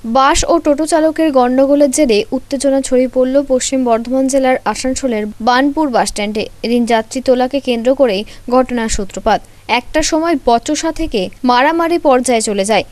বাস ও টোটো চালকের গন্ডগোলের জেরে উত্তেজনা ছড়িয়ে পড়ল পশ্চিম বর্ধমান জেলার আসানসোলের বানপুর বাসস্ট্যান্ডে। এদিন যাত্রী তোলাকে কেন্দ্র করেই ঘটনার সূত্রপাত। একটা সময় বচসা থেকে মারামারি পর্যায়ে চলে যায়।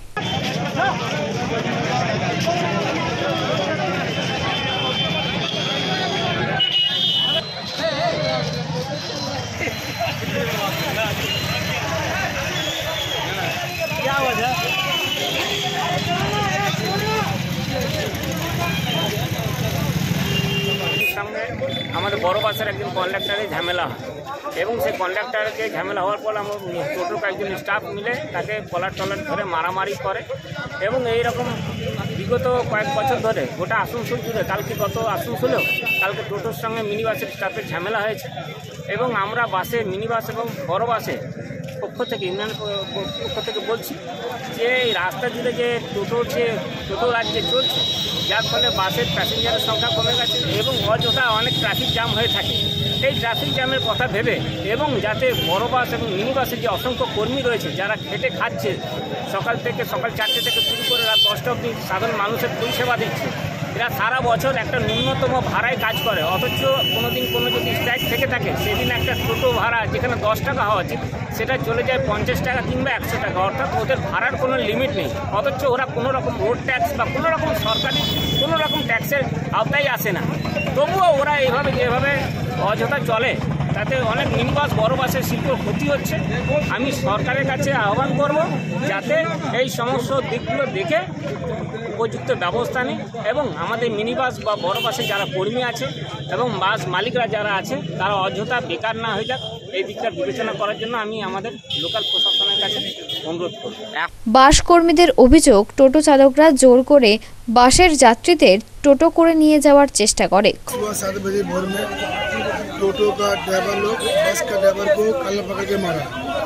আমাদের বড় বাসের একজন কন্ডাক্টরের ঝামেলা হয় এবং সেই কন্ডাক্টরকে ঝামেলা হওয়ার পর আমার টোটোর কয়েকজন স্টাফ মিলে তাকে কলার টলার ধরে মারামারি করে এবং এইরকম বিগত কয়েক বছর ধরে গোটা আসানসোল জুড়ে গত আসানসোলেও কালকে টোটোর সঙ্গে মিনি বাসের স্টাফের ঝামেলা হয়েছে এবং আমরা বাসে মিনি বাস এবং বড় বাসে পক্ষ থেকে ইউনিয়ন পক্ষ থেকে বলছি যে এই রাস্তা জুড়ে যে টোটো রাজ্যে চলছে, যার ফলে বাসের প্যাসেঞ্জারের সংখ্যা কমে গেছে এবং অযথা অনেক ট্রাফিক জ্যাম হয়ে থাকে। এই ট্রাফিক জ্যামের কথা ভেবে এবং যাতে বড় বাস এবং মিনি বাসের যে অসংখ্য কর্মী রয়েছে যারা খেটে খাচ্ছে, সকাল 4টে থেকে শুরু করে রাত 10টা অবধি সাধারণ মানুষের পরিষেবা দিচ্ছে, এরা সারা বছর একটা ন্যূনতম ভাড়ায় কাজ করে, অথচ কোনো যদি স্ট্রাইক থেকে থাকে সেদিন একটা টোটো ভাড়া যেখানে 10 টাকা হওয়া উচিত সেটা চলে যায় 50 টাকা কিংবা 100 টাকা, অর্থাৎ ওদের ভাড়ার কোনো লিমিট নেই। অথচ ওরা কোনো রকম রোড ট্যাক্স বা কোনো রকম সরকারি কোনো রকম ট্যাক্সের আওতায় আসে না, তবুও ওরা যেভাবে অযথা চলে তাতে অনেক মিনি বাস বড় বাসের শিল্পর ক্ষতি হচ্ছে। আমি সরকারের কাছে আহ্বান করব যাতে এই সমস্ত দিকগুলো দেখে উপযুক্ত ব্যবস্থা নিই এবং আমাদের মিনি বাস বা বড় বাসে যারা কর্মী আছে এবং বাস মালিকরা যারা আছে তারা অযথা বেকার না হয়ে যাক, এই দিকটা বিবেচনা করার জন্য আমি আমাদের লোকাল প্রশাসনের কাছে অনুরোধ করব। বাস কর্মীদের অভিযোগ, টোটো চালকরা জোর করে বাসের যাত্রীদের টোটো করে নিয়ে যাওয়ার চেষ্টা করে। सुबह 7 बजे भोर में टोटो का ड्राइवर लोग बस का ड्राइवर को कल्ला पकड़ के मारा।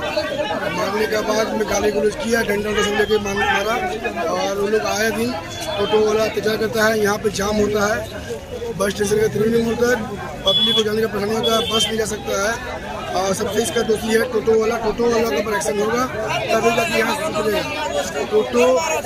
मारने के बाद में गाली गलौज किया, डंडा सब लेके मारा और वो लोग आए दिन टोटो वाला अत्याचार करता है। यहाँ पे जाम होता है, बस स्टेशन का 3 मिनट होता है, पब्लिक को जाने का परेशानी होता है, बस नहीं जा सकता है और सबसे इसका दोषी है टोटो वाला के ऊपर एक्शन होगा तभी जाके यहाँ चलेगा। टोटो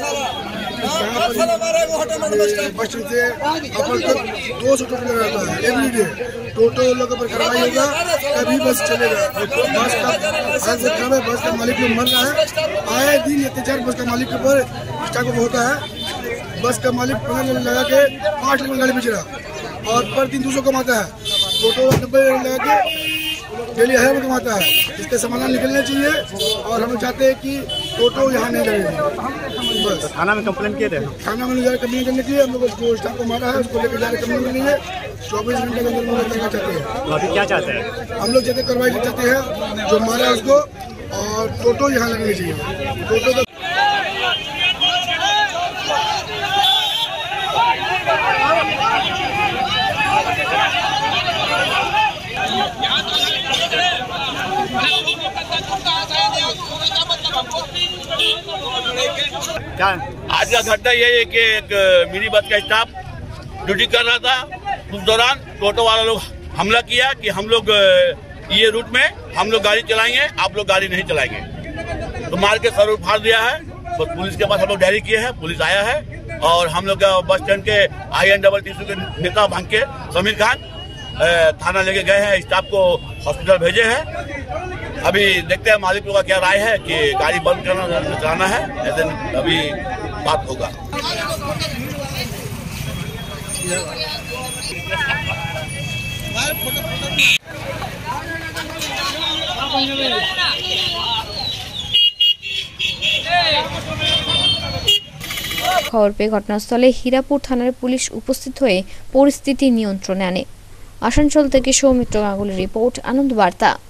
बस स्टैंड से अपन तक 200 टोटो लगाता है एवरी डे, टोटो लोगों पर कार्रवाई होगा तभी बस चलेगा। बस का बस का मालिक लोग मर रहा है, आए दिन अत्याचार बस का मालिक के ऊपर स्टाफ को होता है। बस का मालिक 15 लगा के 5 लाख गाड़ी बेच रहा और पर दिन 200 कमाता है, टोटो 90 लगा के डेली 1000 कमाता है। इसके समाधान निकलना चाहिए और हम चाहते हैं कि टोटो यहाँ नहीं लगेगी। बस थाना में कंप्लेंट किए थे, थाना में जा कंप्लेन करने के लिए हम लोग जो स्टाफ को मारा है उसको लेकर जा रहे कंप्लेन करने के लिए 24 घंटे के अंदर करना चाहते हैं। तो अभी क्या चाहते हैं? हम लोग चाहते कार्रवाई चाहते हैं जो मारा है उसको, और टोटो यहाँ लगनी चाहिए। टोटो का क्या आज का घटना ये है कि एक मिनी बस का स्टाफ ड्यूटी कर रहा था, उस दौरान टोटो वाला लोग हमला किया कि हम लोग ये रूट में हम लोग गाड़ी चलाएंगे, आप लोग गाड़ी नहीं चलाएंगे, तो मार के सर फाड़ दिया है। बस पुलिस के पास हम लोग डायरी किए हैं, पुलिस आया है और हम लोग बस स्टैंड के INTTC के नेता भांग के समीर खान थाना लेके गए हैं, स्टाफ को हॉस्पिटल भेजे हैं। अभी देखते हैं मालिक लोग का क्या राय है कि गाड़ी बंद कराना है, ऐसे अभी बात होगा। খবর পেয়ে ঘটনাস্থলে হীরাপুর থানার পুলিশ উপস্থিত হয়ে পরিস্থিতি নিয়ন্ত্রণে আনে। আসানসোল থেকে সৌমিত্র গাঙ্গুলির রিপোর্ট, আনন্দ বার্তা।